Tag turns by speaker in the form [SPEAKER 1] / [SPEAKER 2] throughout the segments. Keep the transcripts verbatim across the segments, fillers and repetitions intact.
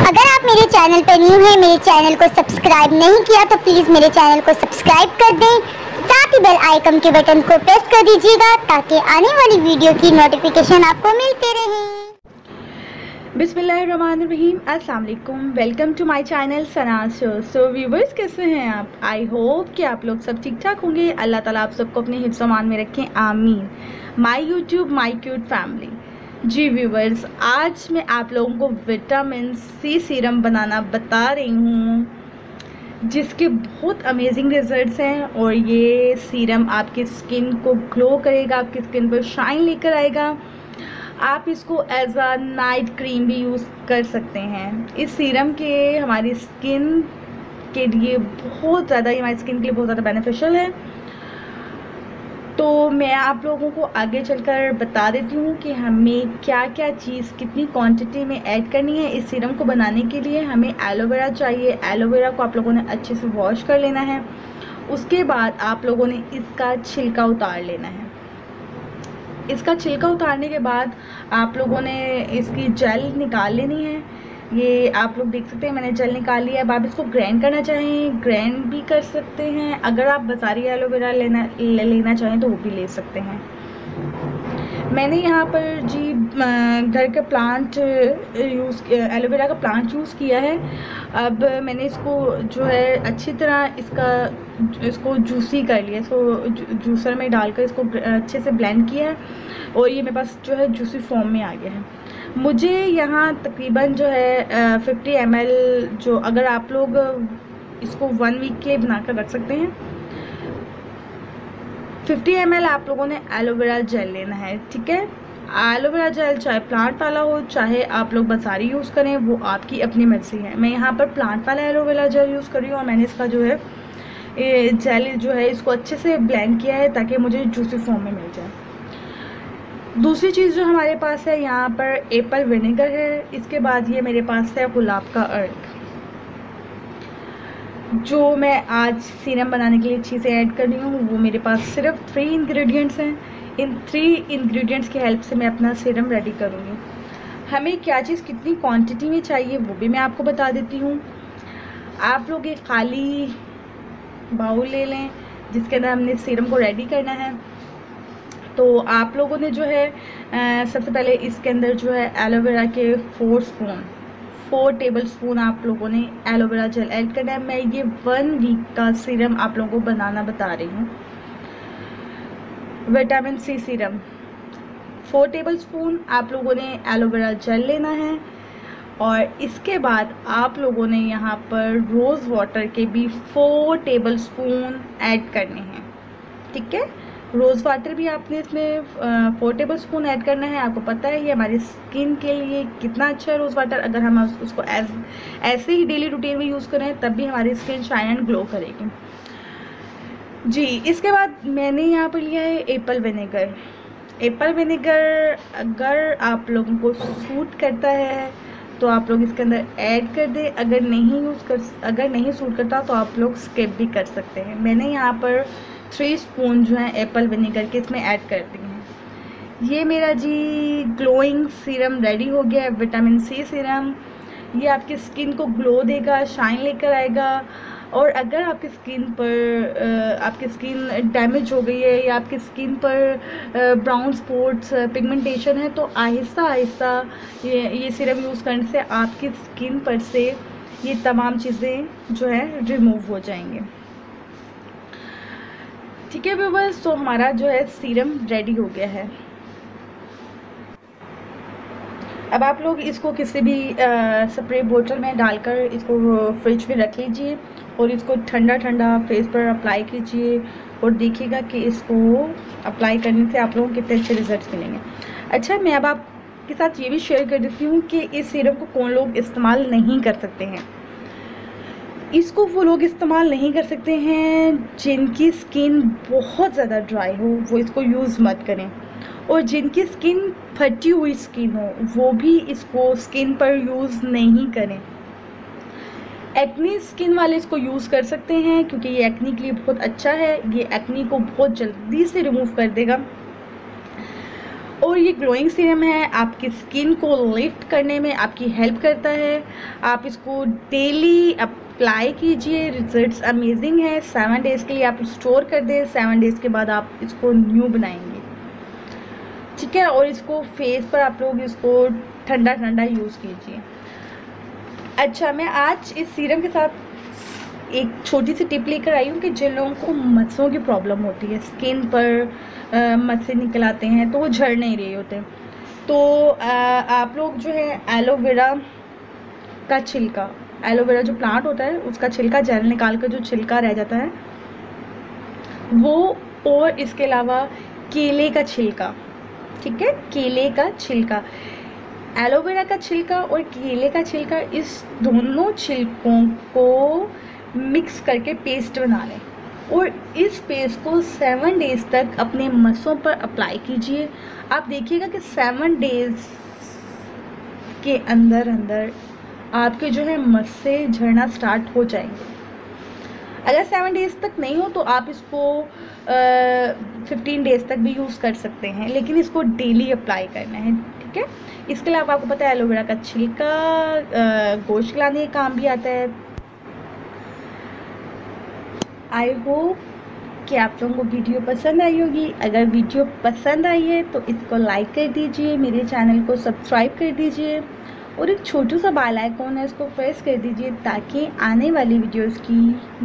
[SPEAKER 1] अगर आप मेरे चैनल पर न्यू हैं, मेरे चैनल को सब्सक्राइब नहीं किया तो प्लीज़ मेरे चैनल को सब्सक्राइब कर दें, साथ ही बेल आइकन के बटन को प्रेस कर दीजिएगा ताकि आने वाली वीडियो की नोटिफिकेशन आपको मिलते रहे।
[SPEAKER 2] बिस्मिल्लाहिर्रहमानिर्रहीम, अस्सलाम वालेकुम। Welcome to my channel Sana's show. So viewers, कैसे हैं आप? आई होप कि आप लोग सब ठीक ठाक होंगे। अल्लाह ताला आप सबको अपने हिफ्ज़ अमान में रखें, आमीन। My YouTube my cute family. जी व्यूवर्स, आज मैं आप लोगों को विटामिन सी सीरम बनाना बता रही हूँ जिसके बहुत अमेजिंग रिजल्ट्स हैं। और ये सीरम आपकी स्किन को ग्लो करेगा, आपकी स्किन पर शाइन लेकर आएगा। आप इसको एज अ नाइट क्रीम भी यूज़ कर सकते हैं। इस सीरम के हमारी स्किन के लिए बहुत ज़्यादा ये हमारी स्किन के लिए बहुत ज़्यादा बेनिफिशियल है। तो मैं आप लोगों को आगे चलकर बता देती हूँ कि हमें क्या क्या चीज़ कितनी क्वांटिटी में ऐड करनी है। इस सीरम को बनाने के लिए हमें एलोवेरा चाहिए। एलोवेरा को आप लोगों ने अच्छे से वॉश कर लेना है। उसके बाद आप लोगों ने इसका छिलका उतार लेना है। इसका छिलका उतारने के बाद आप लोगों ने इसकी जेल निकाल लेनी है। ये आप लोग देख सकते हैं, मैंने जेल निकाल लिया। अब आप इसको ग्राइंड करना चाहें ग्राइंड भी कर सकते हैं। अगर आप बाज़ारी एलोवेरा लेना ले लेना चाहें तो वो भी ले सकते हैं। मैंने यहाँ पर जी घर का प्लांट यूज़ एलोवेरा का प्लांट यूज़ किया है। अब मैंने इसको जो है अच्छी तरह इसका इसको जूसी कर लिया। इसको जूसर में डालकर इसको अच्छे से ब्लेंड किया है और ये मेरे पास जो है जूसी फॉर्म में आ गया है। मुझे यहाँ तकरीबन जो है फिफ्टी एम एल, जो अगर आप लोग इसको वन वीक के बनाकर रख सकते हैं, फिफ्टी एम एल आप लोगों ने एलोवेरा जेल लेना है। ठीक है, एलोवेरा जेल चाहे प्लांट वाला हो चाहे आप लोग बाज़ारी यूज़ करें, वो आपकी अपनी मर्ज़ी है। मैं यहाँ पर प्लांट वाला एलोवेरा जेल यूज़ कर रही हूँ और मैंने इसका जो है ये जेल जो है इसको अच्छे से ब्लेंड किया है ताकि मुझे जूसी फॉर्म में मिल जाए। दूसरी चीज़ जो हमारे पास है यहाँ पर एप्पल विनेगर है। इसके बाद ये मेरे पास है गुलाब का अर्क, जो मैं आज सीरम बनाने के लिए चीज़ें ऐड कर रही हूँ। वो मेरे पास सिर्फ थ्री इंग्रेडिएंट्स हैं। इन थ्री इंग्रेडिएंट्स की हेल्प से मैं अपना सीरम रेडी करूँगी। हमें क्या चीज़ कितनी क्वांटिटी में चाहिए वो भी मैं आपको बता देती हूँ। आप लोग एक खाली बाउल ले लें जिसके अंदर हमने सीरम को रेडी करना है। तो आप लोगों ने जो है आ, सबसे पहले इसके अंदर जो है एलोवेरा के four spoon four tablespoon आप लोगों ने एलोवेरा जेल ऐड करना है। मैं ये वन वीक का सीरम आप लोगों को बनाना बता रही हूँ। Vitamin C serum four tablespoon आप लोगों ने एलोवेरा जेल लेना है। और इसके बाद आप लोगों ने यहाँ पर रोज़ वाटर के भी फोर टेबल स्पून ऐड करने हैं। ठीक है, रोज़ वाटर भी आपने इसमें फोर टेबल स्पून ऐड करना है। आपको पता है ये हमारी स्किन के लिए कितना अच्छा है रोज़ वाटर। अगर हम उसको एज ऐसे ही डेली रूटीन में यूज़ करें तब भी हमारी स्किन शाइन एंड ग्लो करेगी जी। इसके बाद मैंने यहाँ पर लिया है एप्पल विनेगर। एप्पल विनेगर अगर आप लोगों को सूट करता है तो आप लोग इसके अंदर ऐड कर दें। अगर नहीं यूज़ कर अगर नहीं सूट करता तो आप लोग स्किप भी कर सकते हैं। मैंने यहाँ पर थ्री स्पून जो है एप्पल विनेगर के इसमें ऐड कर दी हैं। ये मेरा जी ग्लोइंग सीरम रेडी हो गया है, विटामिन सी सीरम। ये आपकी स्किन को ग्लो देगा, शाइन लेकर आएगा। और अगर आपकी स्किन पर आपकी स्किन डैमेज हो गई है या आपकी स्किन पर ब्राउन स्पॉट्स पिगमेंटेशन है तो आहिस्ता आहिस्ता ये ये सीरम यूज़ करने से आपकी स्किन पर से ये तमाम चीज़ें जो है रिमूव हो जाएंगे। ठीक है व्यूअर्स, तो हमारा जो है सीरम रेडी हो गया है। अब आप लोग इसको किसी भी स्प्रे बोतल में डालकर इसको फ्रिज में रख लीजिए और इसको ठंडा ठंडा फेस पर अप्लाई कीजिए और देखिएगा कि इसको अप्लाई करने से आप लोगों को कितने अच्छे रिजल्ट्स मिलेंगे। अच्छा, मैं अब आपके साथ ये भी शेयर कर देती हूँ कि इस सीरम को कौन लोग इस्तेमाल नहीं कर सकते हैं। इसको वो लोग इस्तेमाल नहीं कर सकते हैं जिनकी स्किन बहुत ज़्यादा ड्राई हो, वो इसको यूज़ मत करें। और जिनकी स्किन फटी हुई स्किन हो वो भी इसको स्किन पर यूज़ नहीं करें। एक्नी स्किन वाले इसको यूज़ कर सकते हैं क्योंकि ये एक्नी के लिए बहुत अच्छा है। ये एक्नी को बहुत जल्दी से रिमूव कर देगा। और ये ग्लोइंग सीरम है, आपकी स्किन को लिफ्ट करने में आपकी हेल्प करता है। आप इसको डेली अप्लाई कीजिए, रिजल्ट्स अमेजिंग है। सेवन डेज़ के लिए आप स्टोर कर दें, सेवन डेज़ के बाद आप इसको न्यू बनाएंगे, ठीक है। और इसको फेस पर आप लोग इसको ठंडा ठंडा यूज़ कीजिए। अच्छा, मैं आज इस सीरम के साथ एक छोटी सी टिप लेकर आई हूँ कि जिन लोगों को मस्सों की प्रॉब्लम होती है, स्किन पर मस्से निकल आते हैं तो वो झड़ नहीं रहे होते, तो आ, आप लोग जो है एलोवेरा का छिलका, एलोवेरा जो प्लांट होता है उसका छिलका, जेल निकाल कर जो छिलका रह जाता है वो, और इसके अलावा केले का छिलका, ठीक है, केले का छिलका, एलोवेरा का छिलका और केले का छिलका, इस दोनों छिलकों को मिक्स करके पेस्ट बना लें और इस पेस्ट को सेवन डेज़ तक अपने मस्सों पर अप्लाई कीजिए। आप देखिएगा कि सेवन डेज़ के अंदर अंदर आपके जो है मस्से झड़ना स्टार्ट हो जाएंगे। अगर सेवन डेज़ तक नहीं हो तो आप इसको फिफ्टीन डेज़ तक भी यूज़ कर सकते हैं, लेकिन इसको डेली अप्लाई करना है, ठीक है। इसके अलावा आपको पता है एलोवेरा का छिलका गोश्त खिलाने का काम भी आता है। आई होप कि आप लोगों को वीडियो पसंद आई होगी। अगर वीडियो पसंद आई है तो इसको लाइक कर दीजिए, मेरे चैनल को सब्सक्राइब कर दीजिए और एक छोटू सा बेल आइकॉन है उसको प्रेस कर दीजिए ताकि आने वाली वीडियोस की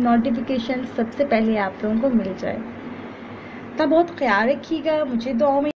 [SPEAKER 2] नोटिफिकेशन सबसे पहले आप लोगों को मिल जाए। तब बहुत ख्याल रखिएगा, मुझे दुआओं में